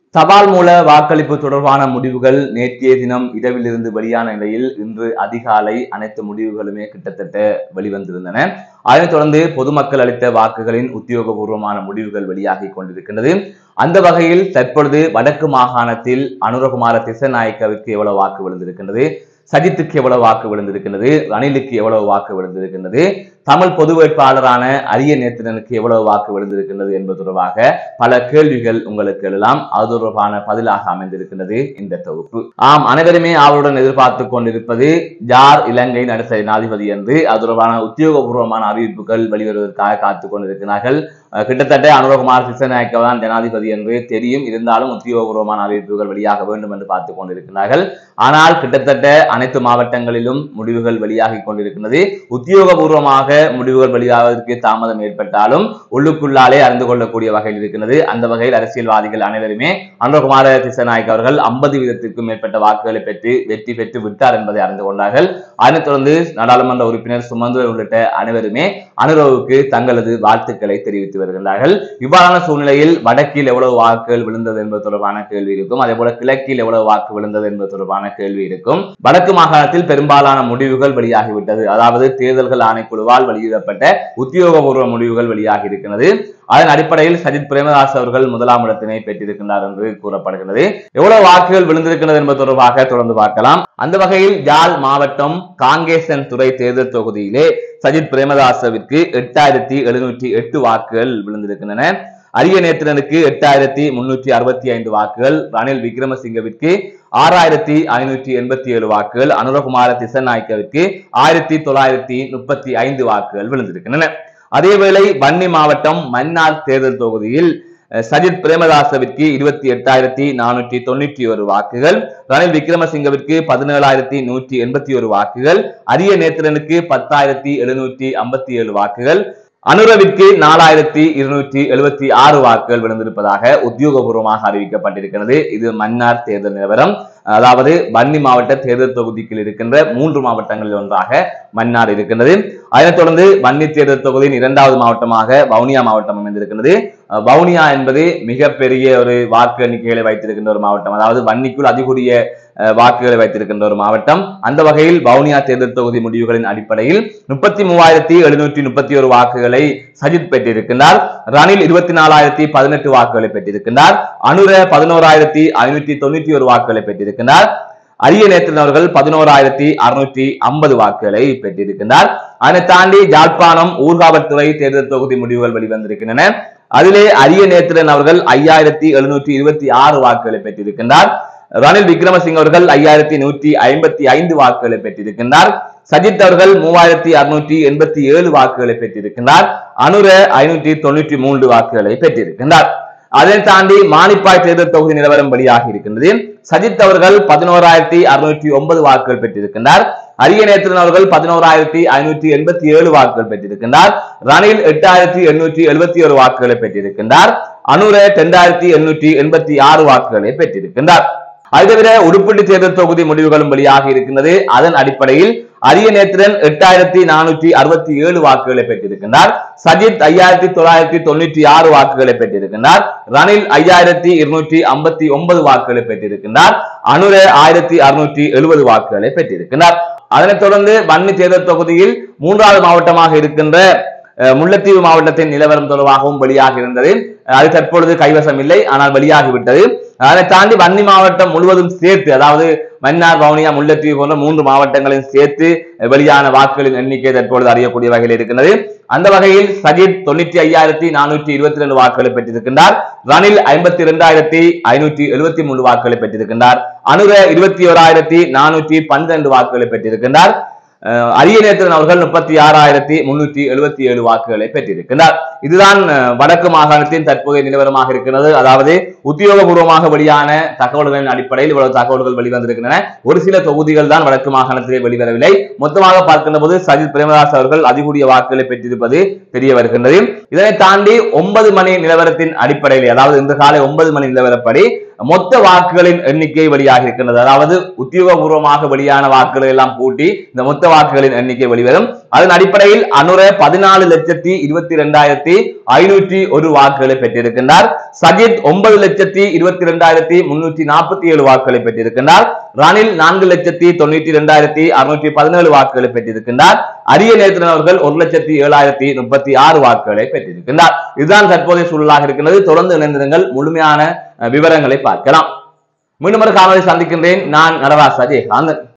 தபால் மூல வாக்களிப்பு தொடர்பான முடிவுகள் நேற்றைய தினம் இரவிலிருந்து வெளியான நிலையில் இன்று அதிகாலை அனைத்து முடிவுகளுமே கிட்டத்தட்ட வெளிவந்திருந்தன. அதனைத் தொடர்ந்து பொதுமக்கள் அளித்த வாக்குகளின் உத்தியோகபூர்வமான முடிவுகள் வெளியாகி கொண்டிருக்கின்றது. அந்த வகையில் தற்பொழுது வடக்கு மாகாணத்தில் அனுரகுமார திசநாயக்கவிற்கு எவ்வளவு வாக்கு விழுந்திருக்கின்றது, சஜித்துக்கு எவ்வளவு வாக்கு விழுந்திருக்கின்றது, ரணிலுக்கு எவ்வளவு வாக்கு விழுந்திருக்கின்றது, தமிழ் பொது வேட்பாளரான அரிய நேத்திரனுக்கு எவ்வளவு வாக்கு விழுந்திருக்கின்றது என்பது தொடர்பாக பல கேள்விகள் உங்களுக்கு எழலாம். அது தொடர்பான பதிலாக அமைந்திருக்கின்றது இந்த தொகுப்பு. அனைவருமே அவருடன் எதிர்பார்த்து கொண்டிருப்பது யார் இலங்கையின் அடுத்த ஜனாதிபதி என்று அது தொடர்பான உத்தியோகபூர்வமான அறிவிப்புகள் வெளிவருவதற்காக காத்துக் கொண்டிருக்கிறார்கள். கிட்டத்தட்ட அனுரகுமார் திசநாயக்க தான் ஜனாதிபதி என்று தெரியும். இருந்தாலும் உத்தியோகபூர்வமான அறிவிப்புகள் வெளியாக வேண்டும் என்று பார்த்துக் கொண்டிருக்கிறார்கள். ஆனால் கிட்டத்தட்ட அனைத்து மாவட்டங்களிலும் முடிவுகள் வெளியாகி கொண்டிருக்கின்றது. உத்தியோகபூர்வமாக முடிவுகள் வெளியாவதற்கு தாமதம் ஏற்பட்டாலும் உள்ளுக்குள்ளாலே அறிந்து கொள்ளக்கூடிய வகையில் இருக்கின்றது. அந்த வகையில் அரசியல்வாதிகள் அனைவருமே அனுரகுமார திசநாயக்க அவர்கள் 50% மேற்பட்ட வாக்குகளை பெற்று வெற்றி பெற்று விட்டார் என்பதை அறிந்து கொண்டார்கள். அதனைத் தொடர்ந்து நாடாளுமன்ற உறுப்பினர் சுமந்துவர் உள்ளிட்ட அனைவருமே அனுரவுக்கு தங்களது வாழ்த்துக்களை தெரிவித்து வருகின்றார்கள். இவ்வாறான சூழ்நிலையில் வடக்கில் எவ்வளவு வாக்குகள் விழுந்தது என்பது தொடர்பான கேள்வி இருக்கும். அதே போல கிழக்கில் எவ்வளவு வாக்கு விழுந்தது என்பது தொடர்பான கேள்வி இருக்கும். வடக்கு மாகாணத்தில் பெரும்பாலான முடிவுகள் வெளியாகிவிட்டது. அதாவது தேர்தல்கள் ஆணைக்குழுவால் வெளியிடப்பட்ட உத்தியோகபூர்வ முடிவுகள் வெளியாகி இருக்கிறது. அதன் அடிப்படையில் சஜித் பிரேமதாஸ் அவர்கள் முதலாம் இடத்தினை பெற்றிருக்கின்றார் என்று கூறப்படுகிறது. எவ்வளவு வாக்குகள் விழுந்திருக்கிறது என்பது தொடர்பாக தொடர்ந்து பார்க்கலாம். அந்த வகையில் யாழ் மாவட்டம் காங்கேசன் துறை தேர்தல் தொகுதியிலே சஜித் பிரேமதாசவிற்கு 8708 வாக்குகள் விழுந்திருக்கின்றன. அரிய நேத்திரனுக்கு 8365 வாக்குகள், ரணில் விக்ரமசிங்கவிற்கு 6587 வாக்குகள், அனுரகுமார திசநாயக்கவிற்கு 1935 வாக்குகள் விழுந்திருக்கின்றன. அதேவேளை வன்னி மாவட்டம் மன்னார் தேர்தல் தொகுதியில் சஜித் பிரேமதாசவிற்கு 28491 வாக்குகள், ரணில் விக்ரமசிங்கவிற்கு 17181 வாக்குகள், அரிய நேத்திரனுக்கு 10757 வாக்குகள், அனுரவிற்கு 4276 வாக்குகள் விழுந்திருப்பதாக உத்தியோகபூர்வமாக அறிவிக்கப்பட்டிருக்கிறது. இது மன்னார் தேர்தல் நிலவரம். அதாவது வன்னி மாவட்ட தேர்தல் தொகுதிக்குள் இருக்கின்ற 3 மாவட்டங்களில் ஒன்றாக மன்னார் இருக்கின்றது. அதனைத் தொடர்ந்து வன்னி தேர்தல் தொகுதியின் 2வது மாவட்டமாக வவுனியா மாவட்டம் அமைந்திருக்கிறது. வவுனியா என்பது மிகப்பெரிய ஒரு வாக்கு எண்ணிக்கைகளை வைத்திருக்கின்ற ஒரு மாவட்டம். அதாவது வன்னிக்குள் அதிகூடிய வாக்குகளை வைத்திருக்கின்ற ஒரு மாவட்டம். அந்த வகையில் வவுனியா தேர்தல் தொகுதி முடிவுகளின் அடிப்படையில் 33731 வாக்குகளை சஜித் பெற்றிருக்கின்றார். ரணில் 24018 வாக்குகளை பெற்றிருக்கின்றார். அனுர 11591 வாக்குகளை பெற்றிருக்கின்றார். அரிய நேத்திரன் அவர்கள் 11650 வாக்குகளை பெற்றிருக்கின்றார். அதனை தாண்டி யாழ்ப்பாணம் ஊர்காவல்துறை தேர்தல் தொகுதி முடிவுகள் வெளிவந்திருக்கின்றன. அதிலே அரிய நேத்திரன் அவர்கள் 5726 வாக்குகளை பெற்றிருக்கின்றார். ரணில் விக்ரமசிங்க அவர்கள் 5155 வாக்குகளை பெற்றிருக்கின்றார். சஜித் அவர்கள் 3687 வாக்குகளை பெற்றிருக்கின்றார். அனுர 593 வாக்குகளை பெற்றிருக்கின்றார். அதை தாண்டி மானிப்பாய் தேர்தல் தொகுதி நிலவரம் வெளியாகி இருக்கின்றது. சஜித் அவர்கள் 11609 வாக்குகள் பெற்றிருக்கின்றார். அரிய நேத்திரன் அவர்கள் 11587 வாக்குகள் பெற்றிருக்கின்றார். ரணில் 8871 வாக்குகளை பெற்றிருக்கின்றார். அனுர 2886 வாக்குகளை பெற்றிருக்கின்றார். அது தவிர உடுப்பட்டி தேர்தல் தொகுதி முடிவுகளும் வெளியாக இருக்கின்றது. அதன் அடிப்படையில் அரிய நேத்திரன் 8467 வாக்குகளை பெற்றிருக்கின்றார். சஜித் 5996 வாக்குகளை பெற்றிருக்கின்றார். ரணில் 5259 வாக்குகளை பெற்றிருக்கின்றார். அனுர 1670 வாக்குகளை பெற்றிருக்கின்றார். அதனைத் தொடர்ந்து வன்னி தேர்தல் தொகுதியில் 3வது மாவட்டமாக இருக்கின்ற முல்லைத்தீவு மாவட்டத்தின் நிலவரம் தொடர்பாகவும் வெளியாக இருந்தது. அது தற்பொழுது கைவசம் இல்லை, ஆனால் வெளியாகிவிட்டது. அதை தாண்டி வன்னி மாவட்டம் முழுவதும் சேர்த்து, அதாவது மன்னார், வவுனியா, முல்லைத்தீவு போன்ற 3 மாவட்டங்களையும் சேர்த்து வெளியான வாக்குகளின் எண்ணிக்கை தற்பொழுது அறியக்கூடிய வகையில் இருக்கின்றது. அந்த வகையில் சஜித் 95422 வாக்குகளை பெற்றிருக்கின்றார். ரணில் 52573 வாக்குகளை பெற்றிருக்கின்றார். அனுர 21412 வாக்குகளை பெற்றிருக்கின்றார். அரிய நேத்திரன் அவர்கள் 36377 வாக்குகளை பெற்றிருக்கிறார். இதுதான் வடக்கு மாகாணத்தின் தற்போதைய நிலவரமாக இருக்கிறது. அதாவது உத்தியோகபூர்வமாக வெளியான தகவல்களின் அடிப்படையில் இவ்வளவு தகவல்கள் வெளிவந்திருக்கின்றன. ஒரு சில தொகுதிகள் தான் வடக்கு மாகாணத்திலே வெளிவரவில்லை. மொத்தமாக பார்க்கின்ற போது சஜித் பிரேமதாஸ் அவர்கள் அதிகூடிய வாக்குகளை பெற்றிருப்பது தெரிய வருகின்றது. இதனை தாண்டி 9 மணி நிலவரத்தின் அடிப்படையில், அதாவது இன்று காலை 9 மணி நிலவரப்படி மொத்த வாக்குகளின் எண்ணிக்கை வெளியாக இருக்கின்றது. அதாவது உத்தியோகபூர்வமாக வெளியான வாக்குகளை எல்லாம் கூட்டி இந்த மொத்த வாக்குகளின் எண்ணிக்கை வெளிவரும். அதன் அடிப்படையில் அனுர 14,22,501 வாக்குகளை பெற்றிருக்கின்றார். சஜித் 9,22,347 வாக்குகளை பெற்றிருக்கின்றார். ரணில் 4,92,617 வாக்குகளை பெற்றிருக்கின்றார். அரிய நேத்திரன் அவர்கள் 1,07,036 வாக்குகளை பெற்றிருக்கின்றார். இதுதான் தற்போதைய சூழலாக இருக்கிறது. தொடர்ந்து இணைந்திருங்கள், முழுமையான விவரங்களை பார்க்கலாம். மீண்டும் ஒரு காணொலி சந்திக்கின்றேன். நான் நடராஜ் அஜயகாந்தன்.